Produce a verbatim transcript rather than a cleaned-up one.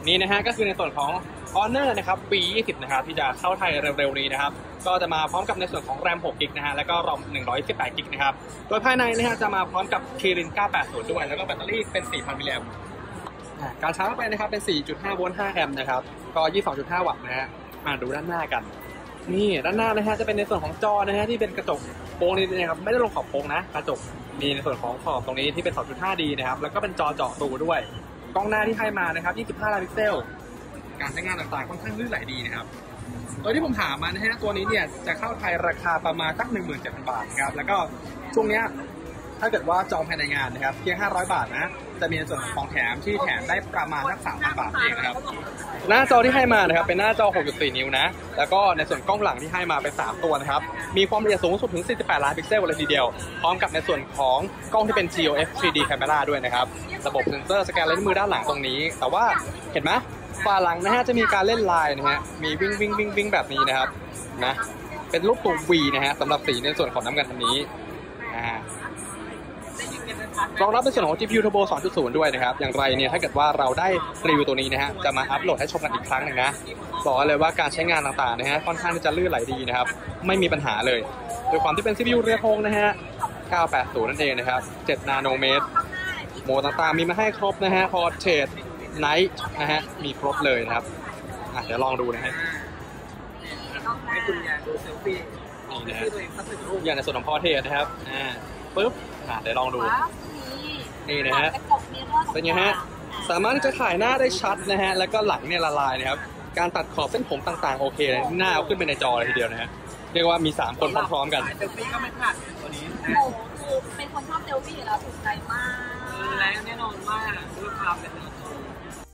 นี่นะฮะก็คือในส่วนของ Honor นะครับ วี ยี่สิบ นะครับที่จะเข้าไทยเร็วๆนี้นะครับก็จะมาพร้อมกับในส่วนของแรม หก กิกนะฮะแล้วก็รอม หนึ่งร้อยสิบแปด กิกนะครับโดยภายในนะฮะจะมาพร้อมกับ Kirin เก้าแปดศูนย์ ด้วยแล้วก็แบตเตอรี่เป็น สี่พัน มิลลิแอมป์การชาร์จไปนะครับเป็น สี่จุดห้า โวลต์ ห้า แอมป์นะครับก็ ยี่สิบสองจุดห้า วัตต์นะฮะมาดูด้านหน้ากันนี่ด้านหน้านะฮะจะเป็นในส่วนของจอนะฮะที่เป็นกระจกโปร่งนี่นะครับไม่ได้ลงขอบโปร่งนะกระจกมีในส่วนของขอบตรงนี้ที่เป็น สองจุดห้า ดี นะครับแล้วก็เป็นจอเจาะรูด้วยกล้องหน้าที่ให้มานะครับยี่สิบห้าล้านพิกเซลการใช้งานต่างๆค่อนข้างลื่นไหลดีนะครับโดยที่ผมถามมานะฮะตัวนี้เนี่ยจะเข้าไทยราคาประมาณสัก หนึ่งหมื่นเจ็ดพัน บาทนะครับแล้วก็ช่วงเนี้ยถ้าเกิดว่าจองภายในงานนะครับเพียงห้าร้อยบาทนะจะมีในส่วนของแถมที่แถมได้ประมาณสัก สามพัน บาทเองนะครับหน้าจอที่ให้มานะครับเป็นหน้าจอ หกจุดสี่ นิ้วนะแล้วก็ในส่วนกล้องหลังที่ให้มาเป็นสามตัวนะครับมีความละเอียดสูงสุดถึงสี่สิบแปดล้านพิกเซลเลยทีเดียวพร้อมกับในส่วนของกล้องที่เป็น ที โอ เอฟ ทรี ดี Camera ด้วยนะครับระบบเซ็นเซอร์สแกนลายนิ้วมือด้านหลังตรงนี้แต่ว่าเห็นไหมฝาหลังนะฮะจะมีการเล่นลายนะฮะมีวิ่งวิ่งวิ่งวิ่งแบบนี้นะครับนะเป็นรูปตัว V นะฮะสำหรับสีในส่วนของน้ำเงินอันนี้รองรับในส่วนของ จี พี ยู Turbo สองจุดศูนย์ ด้วยนะครับอย่างไรเนี่ยถ้าเกิดว่าเราได้รีวิวตัวนี้นะฮะจะมาอัปโหลดให้ชมกันอีกครั้งหนึ่งนะบอกเลยว่าการใช้งานต่างๆนะฮะค่อนข้างที่จะลื่นไหลดีนะครับไม่มีปัญหาเลยโดยความที่เป็น ซี พี ยู เรียพงนะฮะเก้าแปดศูนย์นั่นเองนะครับเจ็ดนาโนเมตรโหมดต่างๆมีมาให้ครบนะฮะ Portrait Night นะฮะมีครบเลยนะครับอ่ะเดี๋ยวลองดูนะฮะให้คุณยายดูเซลฟี่นี่นะฮะอย่างในส่วนของ Portrait นะครับอ่าปึ๊บอ่ะเดี๋ยวลองดูนี่นะฮะเป็นไงฮะสามารถที่จะถ่ายหน้าได้ชัดนะฮะแล้วก็หลังเนี่ยละลายนะครับการตัดขอบเส้นผมต่างๆโอเคเลยหน้าเอาขึ้นไปในจอเลยทีเดียวนะฮะเรียกว่ามีสามคนพร้อมๆกันเซลฟี่ก็ไม่พลาดตัวนี้โอ้โหเป็นคนชอบเซลฟี่แล้วถูกใจมากแรงแน่นอนมากด้วยความเป็น